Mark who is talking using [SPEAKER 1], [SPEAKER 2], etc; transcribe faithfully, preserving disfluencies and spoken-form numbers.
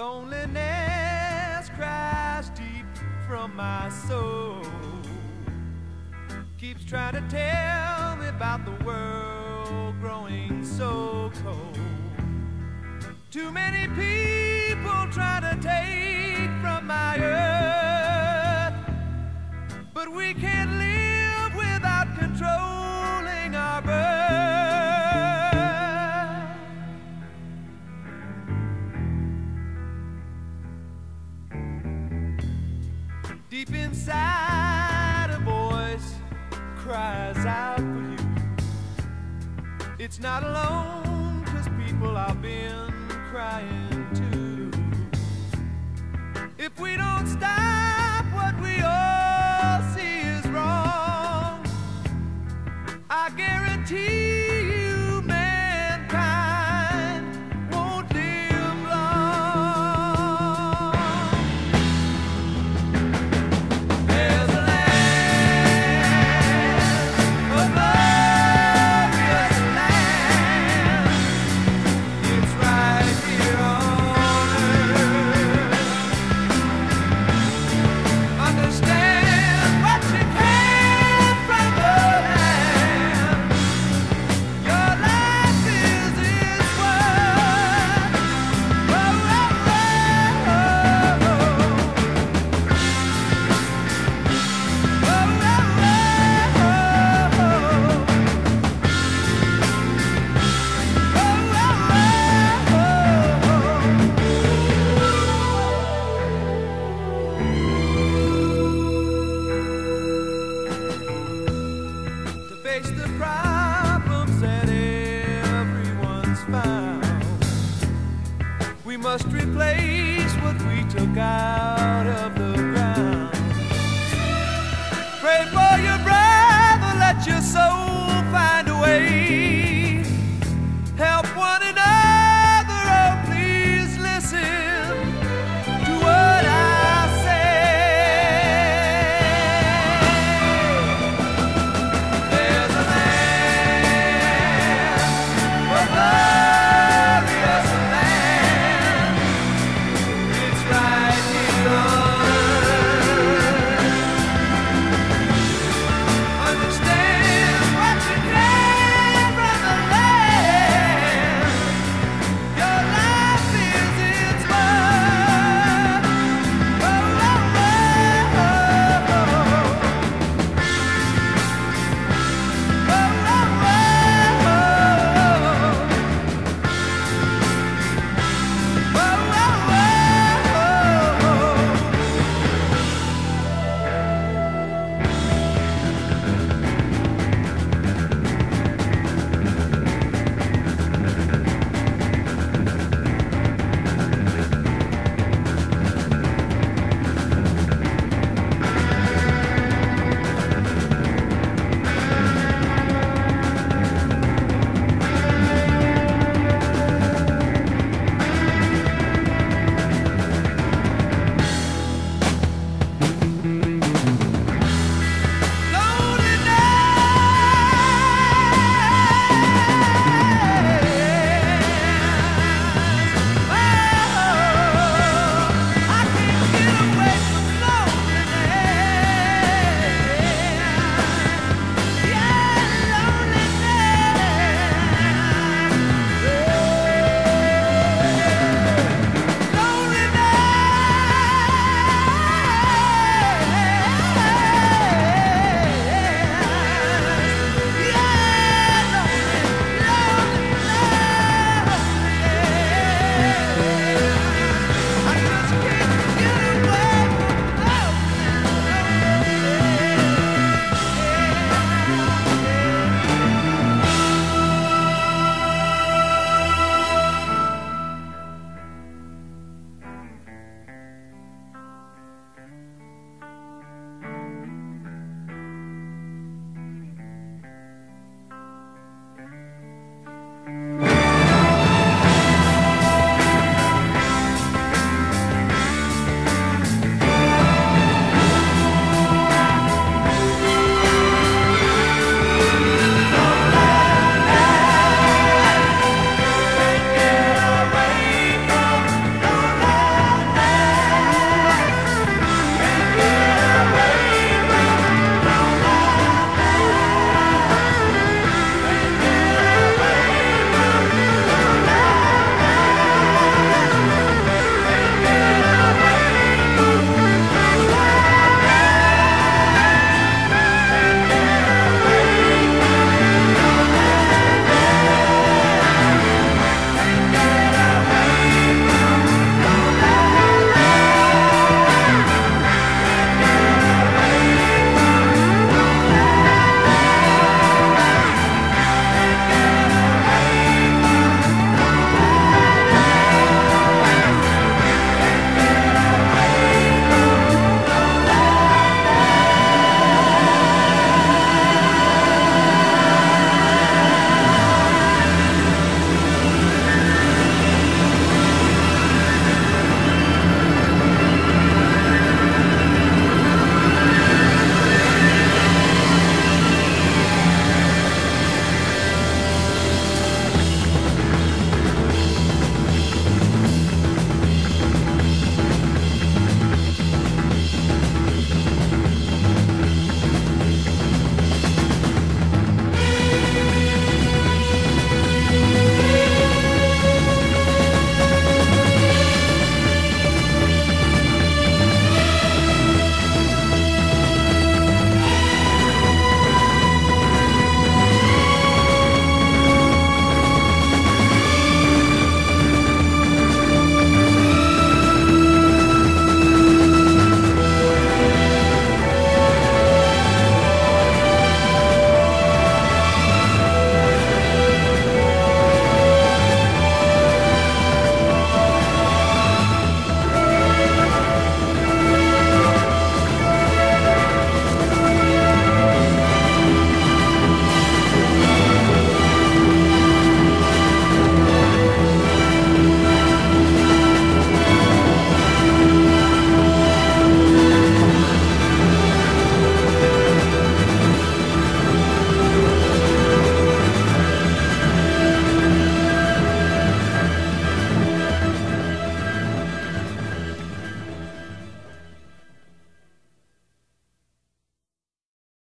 [SPEAKER 1] Loneliness cries deep from my soul, keeps trying to tell me about the world growing so cold. Too many people try to take from my earth, but we can't live without controlling our birth. Deep inside, a voice cries out for you. It's not alone, 'cause people have been crying too. If we don't stop, what we all see is wrong. I guarantee you mankind won't live long. There's a land, a glorious land. It's right here on earth. Understand what you can from the land. Your life is its worth. Oh, oh, oh, oh, to face the problems that everyone's found, we must replace what we took out.